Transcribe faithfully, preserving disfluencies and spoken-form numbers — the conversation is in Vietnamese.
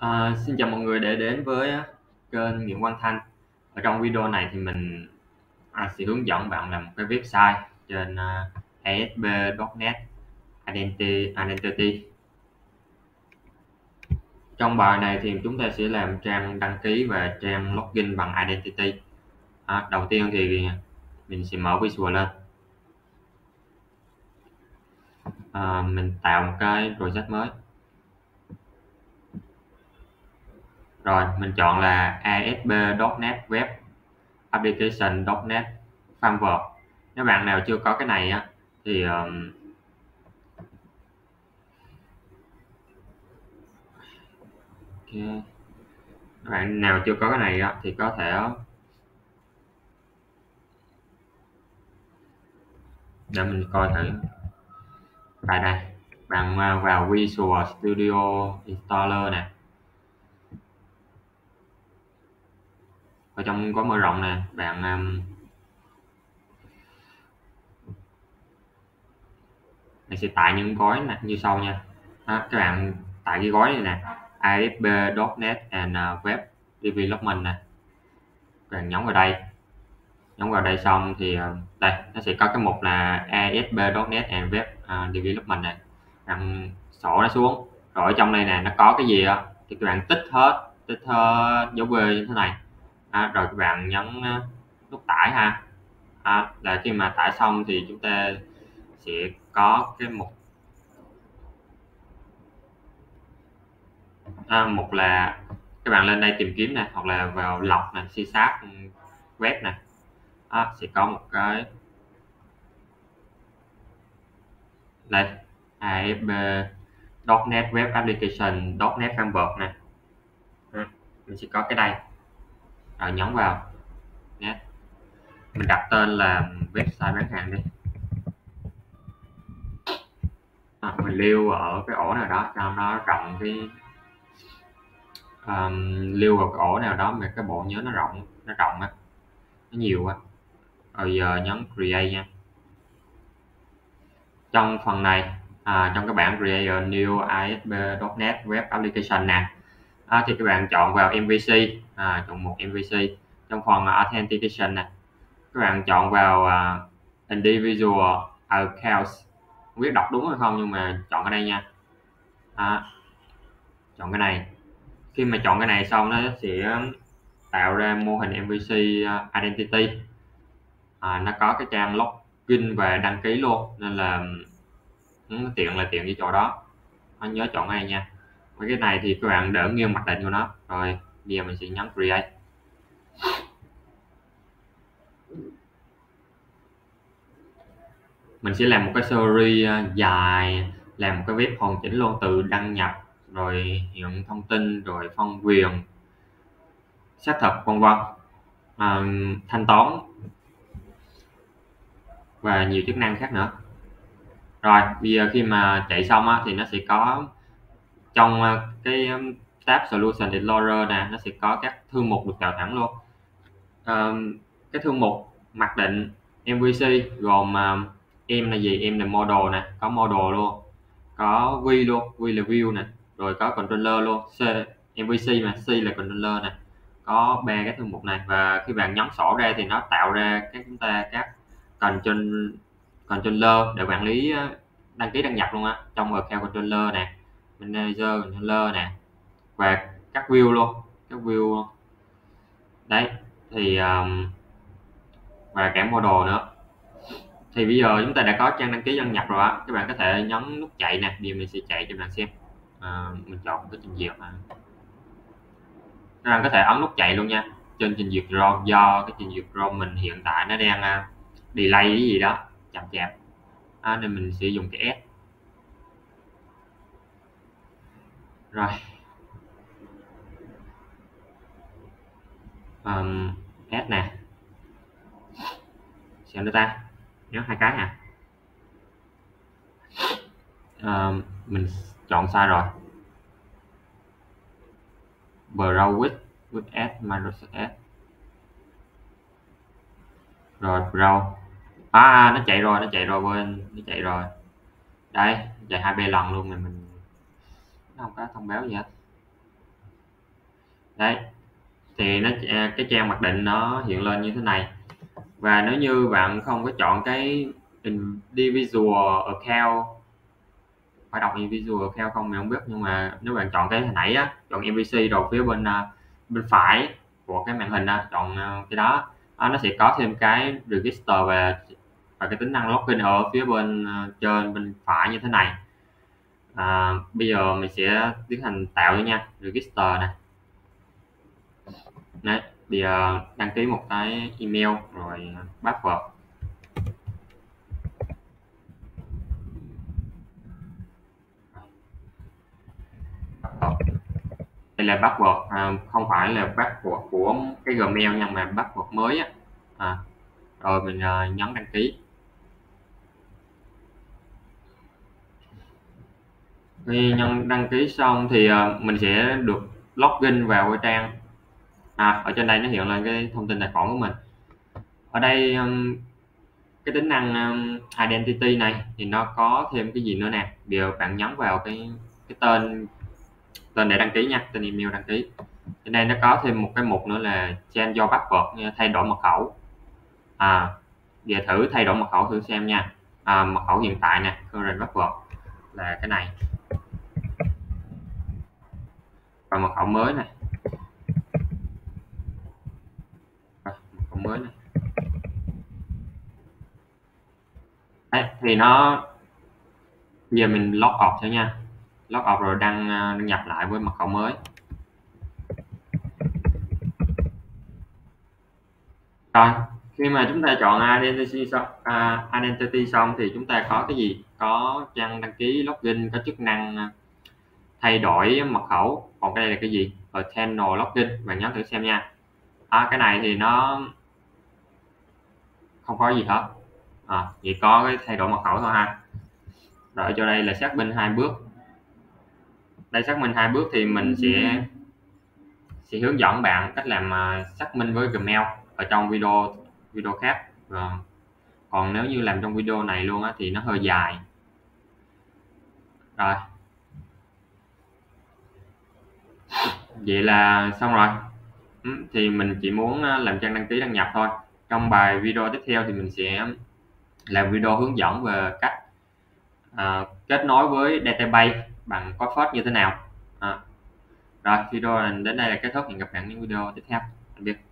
À, xin chào mọi người đã đến với á, kênh Nguyễn Quang Thanh. Ở trong video này thì mình à, sẽ hướng dẫn bạn làm một cái website trên à, a ét pê chấm net Identity, Identity. Trong bài này thì chúng ta sẽ làm trang đăng ký và trang login bằng Identity. À, đầu tiên thì mình sẽ mở Visual lên. À, mình tạo một cái project mới. Rồi mình chọn là a ét pê chấm net Web Application chấm net Framework. Nếu bạn nào chưa có cái này á thì um, okay. Các bạn nào chưa có cái này á thì có thể để mình coi thử. Tại đây bạn vào Visual Studio Installer nè, ở trong có mở rộng nè, bạn um, mình sẽ tải những gói này như sau nha. Đó, các bạn tải cái gói này nè, a ét pê chấm net and Web Development nè, các bạn nhấn vào đây, nhấn vào đây xong thì đây nó sẽ có cái mục là a ét pê chấm net and Web uh, Development này, bạn sổ nó xuống, rồi ở trong đây nè nó có cái gì đó thì các bạn tích hết, tích hết dấu V như thế này. À, rồi các bạn nhấn nút tải ha. À, là khi mà tải xong thì chúng ta sẽ có cái mục à, mục là các bạn lên đây tìm kiếm nè, hoặc là vào lọc nè, C Sharp web nè, à, sẽ có một cái đây a ét pê chấm net Web Application chấm net Framework nè. À, mình sẽ có cái đây, rồi nhấn vào net, mình đặt tên là website bán hàng đi. À, mình lưu ở cái ổ nào đó cho nó rộng, cái um, lưu vào cái ổ nào đó mà cái bộ nhớ nó rộng, nó rộng á, nó nhiều quá. Rồi giờ nhấn create nha. Trong phần này à, trong cái bảng create a new a ét pê chấm net Web Application nè, à, thì các bạn chọn vào em vê xê, à, chọn một em vê xê. Trong phần authentication nè, các bạn chọn vào uh, individual accounts, không biết đọc đúng hay không nhưng mà chọn ở đây nha. À, chọn cái này. Khi mà chọn cái này xong nó sẽ tạo ra mô hình em vê xê Identity. À, nó có cái trang login và đăng ký luôn, nên là ừ, tiện là tiện cái chỗ đó. Nó nhớ chọn cái này nha. Với cái này thì các bạn đỡ nghiêng mặc định của nó. Rồi bây giờ mình sẽ nhấn create. Mình sẽ làm một cái series dài, làm một cái web hoàn chỉnh luôn, từ đăng nhập rồi hiện thông tin rồi phân quyền, xác thực vân vân, à, thanh toán và nhiều chức năng khác nữa. Rồi bây giờ khi mà chạy xong á, thì nó sẽ có trong cái tab Solution Explorer nè, nó sẽ có các thư mục được tạo sẵn luôn. À, cái thư mục mặc định em vê xê gồm uh, em là gì, em là model nè, có model luôn, có view luôn, view là view nè, rồi có controller luôn, C, em vê xê mà C là controller nè, có ba cái thư mục này. Và khi bạn nhấn sổ ra thì nó tạo ra các chúng ta các control controller để quản lý đăng ký đăng nhập luôn á, trong account controller nè, manager controller nè, và các view luôn, các view luôn. Đấy thì um, và cả model nữa. Thì bây giờ chúng ta đã có trang đăng ký đăng nhập rồi á, các bạn có thể nhấn nút chạy nè. Bây giờ mình sẽ chạy cho bạn xem. À, mình chọn cái trình duyệt này, các bạn có thể ấn nút chạy luôn nha. Trên trình duyệt Chrome, do cái trình duyệt Chrome mình hiện tại nó đang uh, delay cái gì đó chậm chạp, à, nên mình sẽ dùng cái S. Rồi um, S nè, xem nữa ta, nhớ hai cái nè. Uh, mình chọn sai rồi. Browse with with S, Microsoft S. Rồi browse, à nó chạy rồi, nó chạy rồi bên, nó chạy rồi đây, chạy hai b lần luôn, mình mình nó không có thông báo gì hết. Đấy, thì nó cái trang mặc định nó hiện lên như thế này. Và nếu như bạn không có chọn cái individual account, phải đọc individual account không mình không biết, nhưng mà nếu bạn chọn cái hồi nãy á, chọn em vê xê rồi phía bên à, bên phải của cái màn hình á, chọn à, cái đó à, nó sẽ có thêm cái register và và cái tính năng login ở phía bên à, trên bên phải như thế này. À, bây giờ mình sẽ tiến hành tạo nha, register này. Đấy, bây giờ đăng ký một cái email rồi password. Đây là password à, không phải là password của cái Gmail nha, mà password mới á. À, rồi mình à, nhấn đăng ký. Khi nhân đăng ký xong thì à, mình sẽ được login vào cái trang. À, ở trên đây nó hiện lên cái thông tin tài khoản của mình. Ở đây um, cái tính năng um, identity này thì nó có thêm cái gì nữa nè. Bây giờ bạn nhấn vào cái cái tên tên để đăng ký nha, tên email đăng ký. Trên đây nó có thêm một cái mục nữa là change your password, thay đổi mật khẩu. À, giờ thử thay đổi mật khẩu thử xem nha. À, mật khẩu hiện tại nè, current password là cái này, và mật khẩu mới này, mật khẩu mới này. Đấy, thì nó giờ mình log off thôi nha, log off rồi đăng đăng nhập lại với mật khẩu mới. Rồi khi mà chúng ta chọn identity xong, à, identity xong thì chúng ta có cái gì, có trang đăng ký login, có chức năng thay đổi mật khẩu. Còn cái đây là cái gì, eternal login, bạn nhớ thử xem nha. À, cái này thì nó không có gì hết, à, chỉ có cái thay đổi mật khẩu thôi ha. Rồi ở chỗ đây là xác minh hai bước. Đây xác minh hai bước thì mình sẽ sẽ hướng dẫn bạn cách làm uh, xác minh với Gmail ở trong video video khác. Rồi. Còn nếu như làm trong video này luôn á thì nó hơi dài. Rồi vậy là xong rồi. Ừ, thì mình chỉ muốn làm trang đăng ký đăng nhập thôi. Trong bài video tiếp theo thì mình sẽ làm video hướng dẫn về cách à, kết nối với database bằng password như thế nào. À, rồi video đến đây là kết thúc, hẹn gặp bạn những video tiếp theo. Tạm biệt.